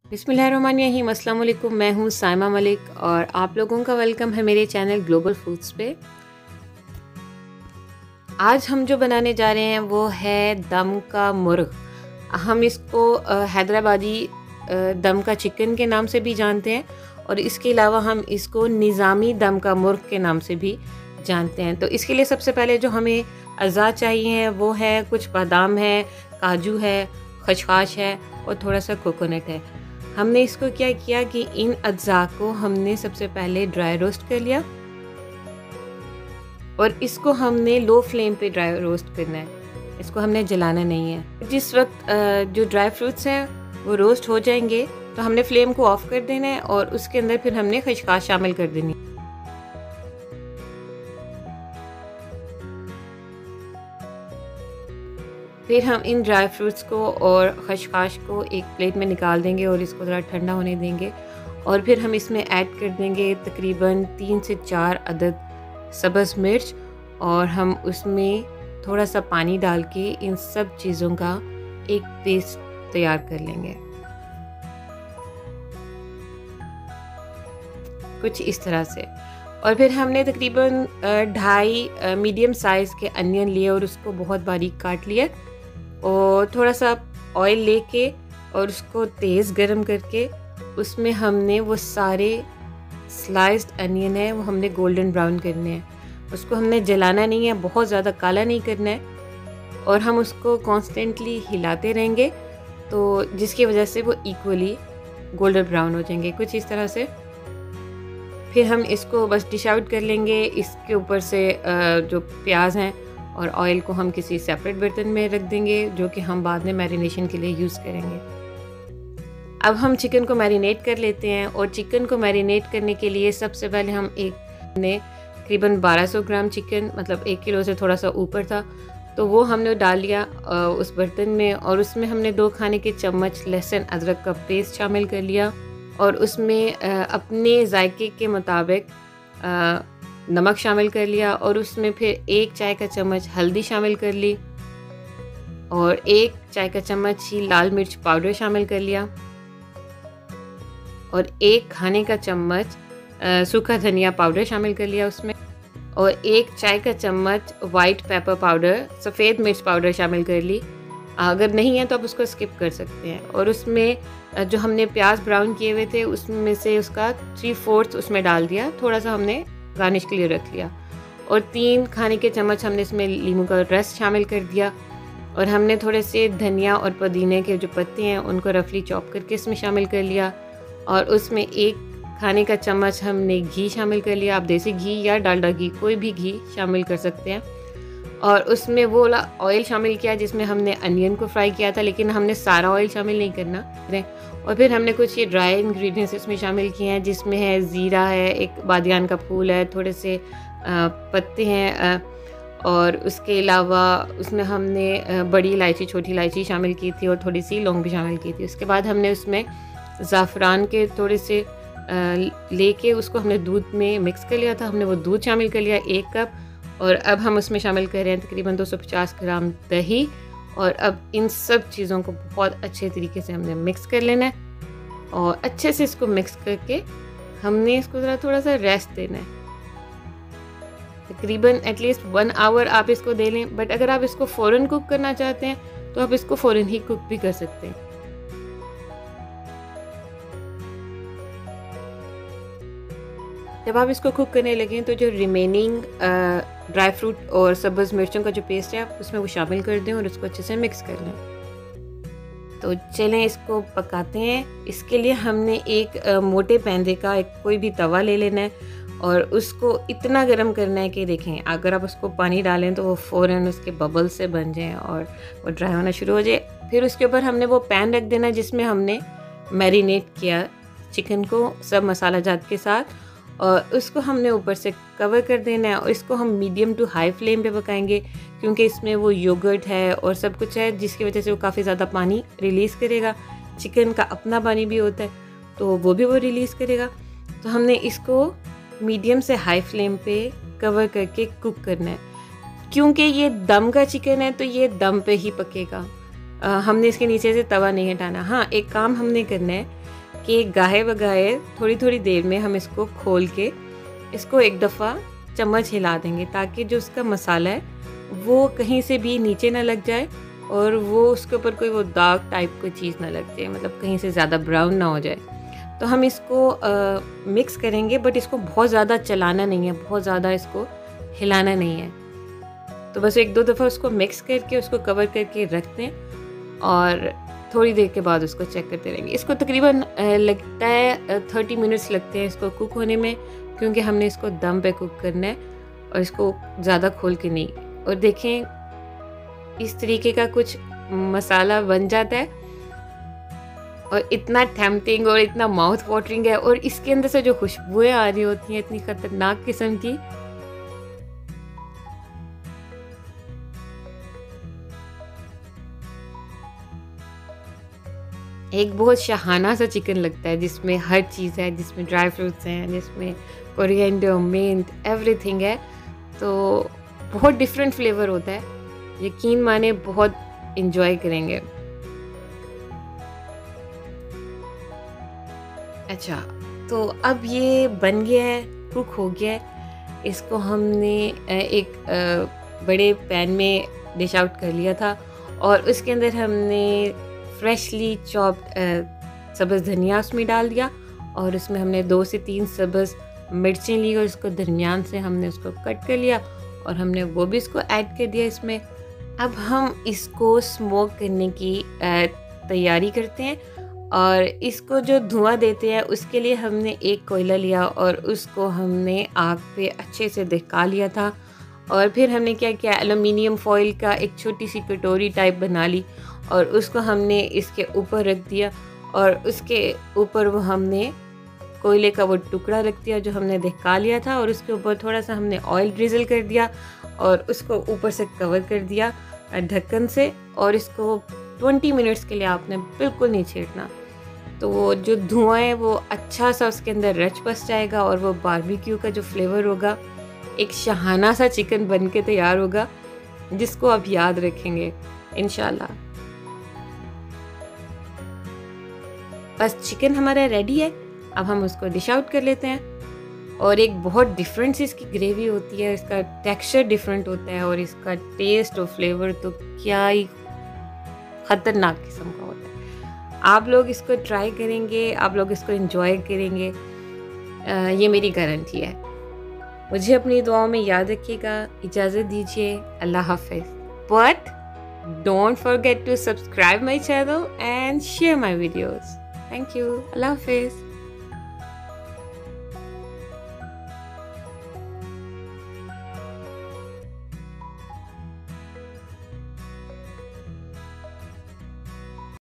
बिस्मिल्लाहिर्रहमानिर्रहीम, अस्सलाम वालेकुम। मैं हूँ साइमा मलिक और आप लोगों का वेलकम है मेरे चैनल ग्लोबल फूड्स पे। आज हम जो बनाने जा रहे हैं वो है दम का मुर्ग। हम इसको हैदराबादी दम का चिकन के नाम से भी जानते हैं और इसके अलावा हम इसको निज़ामी दम का मुर्ग के नाम से भी जानते हैं। तो इसके लिए सबसे पहले जो हमें अज़ा चाहिए वो है कुछ बादाम है, काजू है, खशखाश है और थोड़ा सा कोकोनट है। हमने इसको क्या किया कि इन अज्जा को हमने सबसे पहले ड्राई रोस्ट कर लिया और इसको हमने लो फ्लेम पे ड्राई रोस्ट करना है, इसको हमने जलाना नहीं है। जिस वक्त जो ड्राई फ्रूट्स हैं वो रोस्ट हो जाएंगे तो हमने फ्लेम को ऑफ कर देना है और उसके अंदर फिर हमने खशखाश शामिल कर देनी है। फिर हम इन ड्राई फ्रूट्स को और खशखाश को एक प्लेट में निकाल देंगे और इसको ज़रा ठंडा होने देंगे और फिर हम इसमें ऐड कर देंगे तकरीबन 3 से 4 अदद सब्ज़ मिर्च और हम उसमें थोड़ा सा पानी डाल के इन सब चीज़ों का एक पेस्ट तैयार कर लेंगे, कुछ इस तरह से। और फिर हमने तकरीबन 2.5 मीडियम साइज़ के अनियन लिए और उसको बहुत बारीक काट लिया और थोड़ा सा ऑयल लेके और उसको तेज़ गरम करके उसमें हमने वो सारे स्लाइस्ड अनियन है वो हमने गोल्डन ब्राउन करने हैं। उसको हमने जलाना नहीं है, बहुत ज़्यादा काला नहीं करना है और हम उसको कॉन्स्टेंटली हिलाते रहेंगे तो जिसकी वजह से वो इक्वली गोल्डन ब्राउन हो जाएंगे, कुछ इस तरह से। फिर हम इसको बस डिश आउट कर लेंगे। इसके ऊपर से जो प्याज हैं और ऑयल को हम किसी सेपरेट बर्तन में रख देंगे जो कि हम बाद में मैरिनेशन के लिए यूज़ करेंगे। अब हम चिकन को मैरिनेट कर लेते हैं और चिकन को मैरिनेट करने के लिए सबसे पहले हम तकरीबन 1200 ग्राम चिकन, मतलब 1 किलो से थोड़ा सा ऊपर था, तो वो हमने डाल लिया उस बर्तन में और उसमें हमने 2 खाने के चम्मच लहसुन अदरक का पेस्ट शामिल कर लिया और उसमें अपने जायके के मुताबिक नमक शामिल कर लिया और उसमें फिर 1 चाय का चम्मच हल्दी शामिल कर ली और 1 चाय का चम्मच ही लाल मिर्च पाउडर शामिल कर लिया और 1 खाने का चम्मच सूखा धनिया पाउडर शामिल कर लिया उसमें और 1 चाय का चम्मच वाइट पेपर पाउडर, सफ़ेद मिर्च पाउडर शामिल कर ली। अगर नहीं है तो आप उसको स्किप कर सकते हैं। और उसमें जो हमने प्याज ब्राउन किए हुए थे उसमें से उसका 3/4 उसमें डाल दिया, थोड़ा सा हमने गार्निश के लिए रख लिया और 3 खाने के चम्मच हमने इसमें नींबू का रस शामिल कर दिया और हमने थोड़े से धनिया और पुदीने के जो पत्ते हैं उनको रफली चॉप करके इसमें शामिल कर लिया और उसमें 1 खाने का चम्मच हमने घी शामिल कर लिया। आप देसी घी या डालडा घी, कोई भी घी शामिल कर सकते हैं और उसमें वो वाला ऑयल शामिल किया जिसमें हमने अनियन को फ्राई किया था, लेकिन हमने सारा ऑयल शामिल नहीं करना। और फिर हमने कुछ ये ड्राई इंग्रेडिएंट्स इसमें शामिल किए हैं जिसमें है ज़ीरा है, एक बादियान का फूल है, थोड़े से पत्ते हैं और उसके अलावा उसमें हमने बड़ी इलायची, छोटी इलायची शामिल की थी और थोड़ी सी लौंग भी शामिल की थी। उसके बाद हमने उसमें ज़ाफ़रान के थोड़े से लेके उसको हमने दूध में मिक्स कर लिया था, हमने वो दूध शामिल कर लिया 1 कप और अब हम उसमें शामिल कर रहे हैं तकरीबन 250 ग्राम दही और अब इन सब चीज़ों को बहुत अच्छे तरीके से हमने मिक्स कर लेना है और अच्छे से इसको मिक्स करके हमने इसको ज़रा थोड़ा सा रेस्ट देना है, तकरीबन एटलीस्ट 1 आवर आप इसको दे लें। बट अगर आप इसको फ़ौरन कुक करना चाहते हैं तो आप इसको फ़ौरन ही कुक भी कर सकते हैं। जब आप इसको कुक करने लगें तो जो रिमेनिंग ड्राई फ्रूट और सब्ज़ मिर्चों का जो पेस्ट है आप उसमें वो शामिल कर दें और उसको अच्छे से मिक्स कर लें। तो चलें इसको पकाते हैं। इसके लिए हमने एक मोटे पैंदे का एक कोई भी तवा ले लेना है और उसको इतना गर्म करना है कि देखें अगर आप उसको पानी डालें तो वो फ़ौरन उसके बबल से बन जाए और वो ड्राई होना शुरू हो जाए। फिर उसके ऊपर हमने वो पैन रख देना जिसमें हमने मैरिनेट किया चिकन को सब मसाला जात के साथ और उसको हमने ऊपर से कवर कर देना है और इसको हम मीडियम टू हाई फ्लेम पे पकाएंगे क्योंकि इसमें वो योगर्ट है और सब कुछ है जिसकी वजह से वो काफ़ी ज़्यादा पानी रिलीज़ करेगा। चिकन का अपना पानी भी होता है तो वो भी वो रिलीज़ करेगा। तो हमने इसको मीडियम से हाई फ्लेम पे कवर करके कुक करना है। क्योंकि ये दम का चिकन है तो ये दम पे ही पकेगा, हमने इसके नीचे से तवा नहीं हटाना। हाँ, एक काम हमने करना है कि गाहे बगाहे थोड़ी थोड़ी देर में हम इसको खोल के इसको एक दफ़ा चम्मच हिला देंगे, ताकि जो उसका मसाला है वो कहीं से भी नीचे ना लग जाए और वो उसके ऊपर कोई वो दाग टाइप कोई चीज़ ना लग जाए, मतलब कहीं से ज़्यादा ब्राउन ना हो जाए। तो हम इसको मिक्स करेंगे, बट इसको बहुत ज़्यादा चलाना नहीं है, बहुत ज़्यादा इसको हिलाना नहीं है। तो बस एक दो दफ़ा उसको मिक्स करके उसको कवर करके रख दें और थोड़ी देर के बाद उसको चेक करते रहेंगे। इसको तकरीबन लगता है 30 मिनट्स लगते हैं इसको कुक होने में, क्योंकि हमने इसको दम पे कुक करना है और इसको ज़्यादा खोल के नहीं। और देखें इस तरीके का कुछ मसाला बन जाता है और इतना टेम्पटिंग और इतना माउथ वाटरिंग है, और इसके अंदर से जो खुशबुएं आ रही होती हैं इतनी ख़तरनाक किस्म की। एक बहुत शाहाना सा चिकन लगता है जिसमें हर चीज़ है, जिसमें ड्राई फ्रूट्स हैं, जिसमें कोरिएंडर, मिंट, एवरीथिंग है। तो बहुत डिफरेंट फ्लेवर होता है, यकीन माने बहुत इंजॉय करेंगे। अच्छा, तो अब ये बन गया है, कुक हो गया है। इसको हमने एक बड़े पैन में डिश आउट कर लिया था और उसके अंदर हमने फ्रेशली चॉप्ड सब्ज़ धनिया उसमें डाल दिया और उसमें हमने 2 से 3 सब्ज़ मिर्चें ली और इसको दरमियान से हमने उसको कट कर लिया और हमने वो भी इसको ऐड कर दिया इसमें। अब हम इसको स्मोक करने की तैयारी करते हैं और इसको जो धुआं देते हैं उसके लिए हमने एक कोयला लिया और उसको हमने आग पे अच्छे से दहका लिया था। और फिर हमने क्या किया, एलुमिनियम फॉइल का एक छोटी सी कटोरी टाइप बना ली और उसको हमने इसके ऊपर रख दिया और उसके ऊपर वो हमने कोयले का वो टुकड़ा रख दिया जो हमने दहका लिया था और उसके ऊपर थोड़ा सा हमने ऑयल ड्रिजल कर दिया और उसको ऊपर से कवर कर दिया ढक्कन से। और इसको 20 मिनट्स के लिए आपने बिल्कुल नहीं छेड़ना, तो वो जो धुआं है वो अच्छा सा उसके अंदर रच बस जाएगा और वो बारबेक्यू का जो फ्लेवर होगा, एक शाहाना सा चिकन बन के तैयार होगा जिसको आप याद रखेंगे इंशाल्लाह। बस चिकन हमारा रेडी है, अब हम उसको डिश आउट कर लेते हैं। और एक बहुत डिफरेंट सी इसकी ग्रेवी होती है, इसका टेक्सचर डिफरेंट होता है और इसका टेस्ट और फ्लेवर तो क्या ही ख़तरनाक किस्म का होता है। आप लोग इसको ट्राई करेंगे, आप लोग इसको एंजॉय करेंगे, ये मेरी गारंटी है। मुझे अपनी दुआओं में याद रखिएगा। इजाज़त दीजिए, अल्लाह हाफ़िज़। But don't forget to subscribe my channel and share my videos. Thank you. Allah Hafiz.